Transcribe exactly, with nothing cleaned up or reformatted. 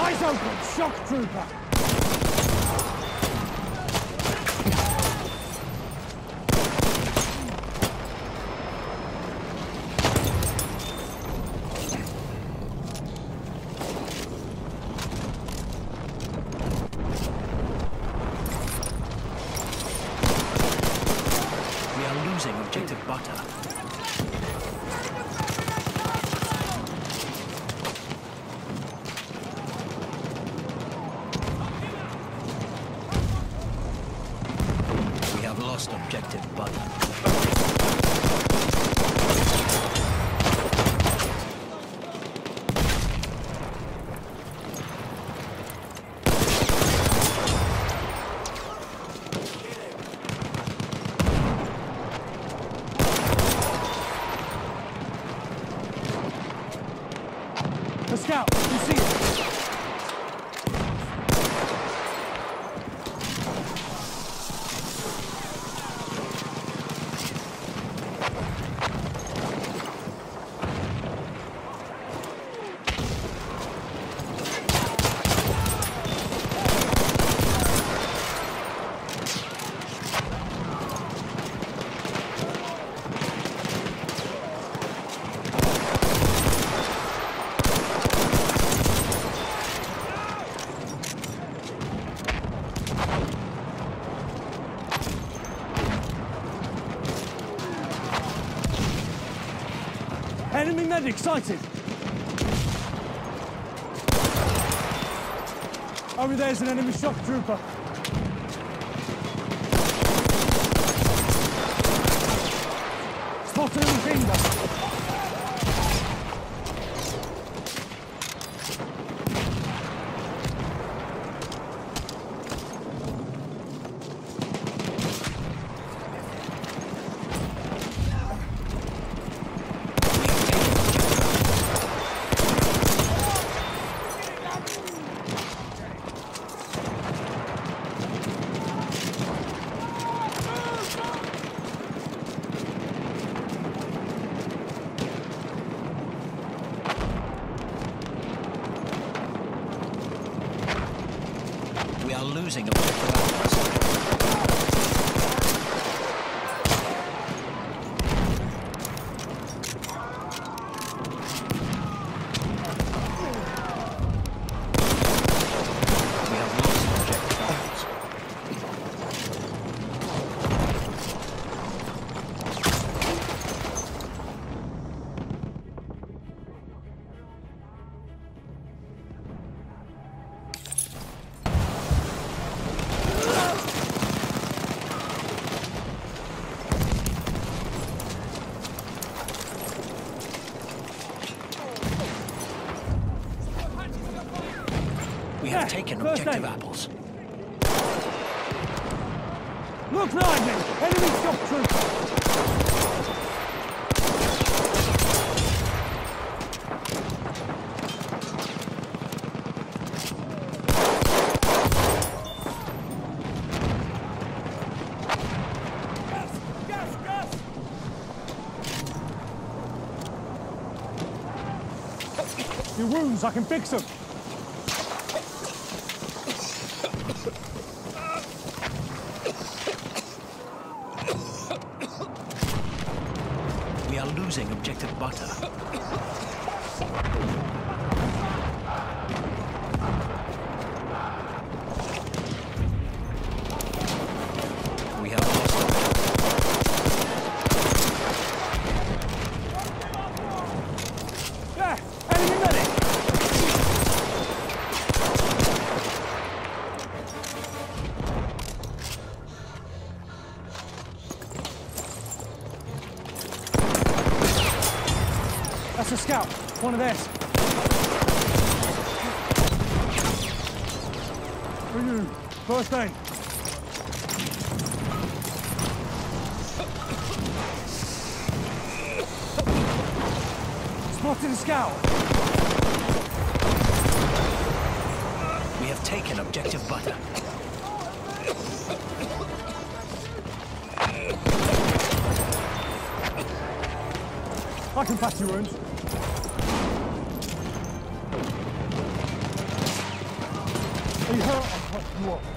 Eyes open! Shock trooper! We are losing objective butter. Lost objective butter. The scout, you see it? Enemy medic sighted! Over there's an enemy shock trooper. Spotted him finger. We are losing objective butter. We have Yeah, taken first objective aid. apples. Look lively! Enemy shock trooper! Your wounds, I can fix them. We are losing objective butter. We have lost Yeah, enemy medic! That's a scout, one of theirs. For you, first aid. Spotted a scout. We have taken objective butter. I can patch your wounds. Be hurt, I'll cut you off.